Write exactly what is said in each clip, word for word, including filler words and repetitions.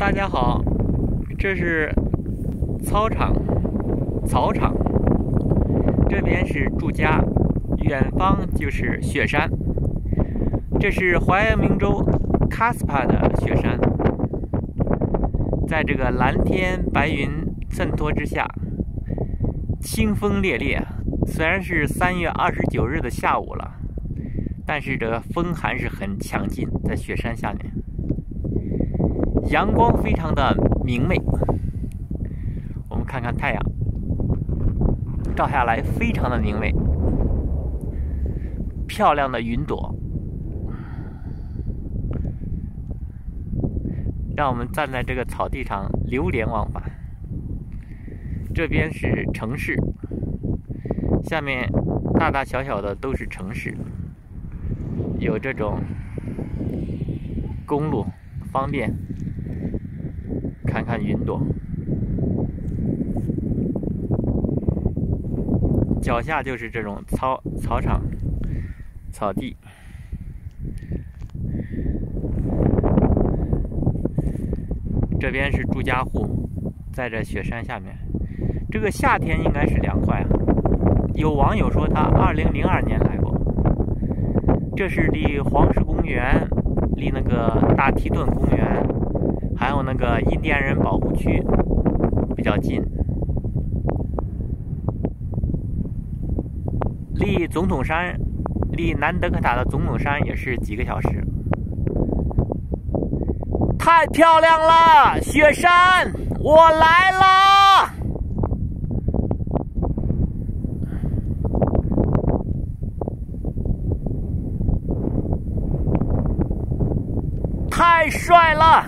大家好，这是操场，草场，这边是住家，远方就是雪山。这是怀俄明州卡斯帕的雪山，在这个蓝天白云衬托之下，清风烈烈。虽然是三月二十九日的下午了，但是这个风还是很强劲，在雪山下面。阳光非常的明媚，我们看看太阳照下来，非常的明媚，漂亮的云朵，让我们站在这个草地上流连忘返。这边是城市，下面大大小小的都是城市，有这种公路方便看看云朵，脚下就是这种操草场、草地。这边是住家户，在这雪山下面。这个夏天应该是凉快啊。有网友说他二零零二年来过。这是离黄石公园、离那个大提顿公园，还有那个印第安人保护区比较近，离总统山、离南德克塔的总统山也是几个小时。太漂亮了，雪山，我来了！太帅了！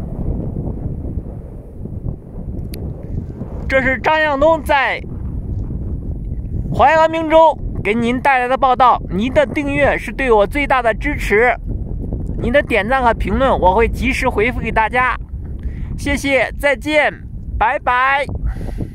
这是张向东在怀俄明州给您带来的报道。您的订阅是对我最大的支持，您的点赞和评论我会及时回复给大家。谢谢，再见，拜拜。